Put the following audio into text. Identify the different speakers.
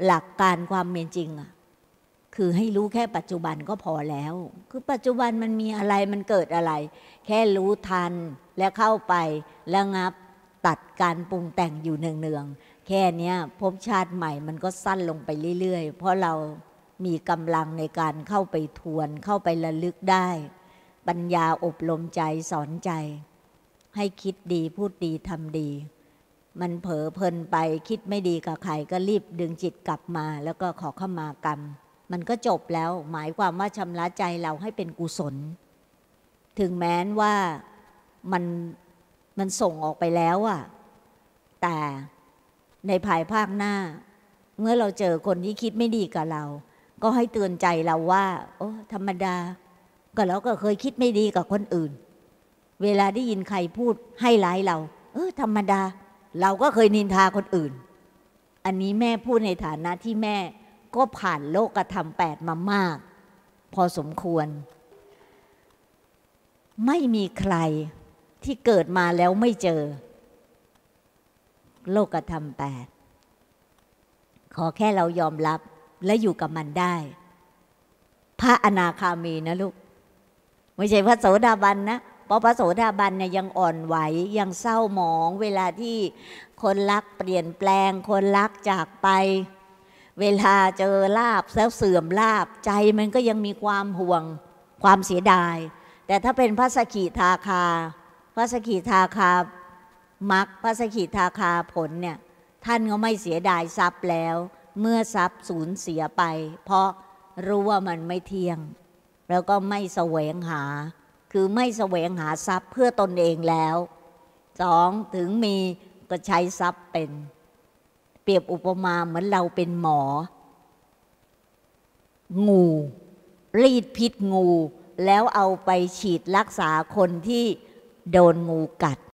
Speaker 1: หลักการความเป็นจริงอะคือให้รู้แค่ปัจจุบันก็พอแล้วคือปัจจุบันมันมีอะไรมันเกิดอะไรแค่รู้ทันและเข้าไประงับตัดการปรุงแต่งอยู่เนืองๆแค่นี้ภพชาติใหม่มันก็สั้นลงไปเรื่อยๆเพราะเรามีกำลังในการเข้าไปทวนเข้าไประลึกได้ปัญญาอบรมใจสอนใจให้คิดดีพูดดีทำดีมันเผลอเพลินไปคิดไม่ดีกับใครก็รีบดึงจิตกลับมาแล้วก็ขอขมากรรมมันก็จบแล้วหมายความว่าชำระใจเราให้เป็นกุศลถึงแม้ว่ามันส่งออกไปแล้วอะแต่ในภายภาคหน้าเมื่อเราเจอคนที่คิดไม่ดีกับเราก็ให้เตือนใจเราว่าโอ้ธรรมดาก็เราก็เคยคิดไม่ดีกับคนอื่นเวลาได้ยินใครพูดให้ร้ายเราธรรมดาเราก็เคยนินทาคนอื่นอันนี้แม่พูดในฐานะที่แม่ก็ผ่านโลกธรรม8มามากพอสมควรไม่มีใครที่เกิดมาแล้วไม่เจอโลกธรรม8ขอแค่เรายอมรับและอยู่กับมันได้พระอนาคามีนะลูกไม่ใช่พระโสดาบันนะเพราะพระโสดาบันเนี่ยยังอ่อนไหวยังเศร้าหมองเวลาที่คนรักเปลี่ยนแปลงคนรักจากไปเวลาเจอลาภแล้วเสื่อมลาภใจมันก็ยังมีความห่วงความเสียดายแต่ถ้าเป็นพระสกิทาคาพระสกิทาคามรรคพระสกิทาคาผลเนี่ยท่านก็ไม่เสียดายทรัพย์แล้วเมื่อทรัพย์สูญเสียไปเพราะรู้ว่ามันไม่เที่ยงแล้วก็ไม่แสวงหาคือไม่แสวงหาทรัพย์เพื่อตนเองแล้ว2ถึงมีก็ใช้ทรัพย์เป็นเปรียบอุปมาเหมือนเราเป็นหมองูรีดพิษงูแล้วเอาไปฉีดรักษาคนที่โดนงูกัด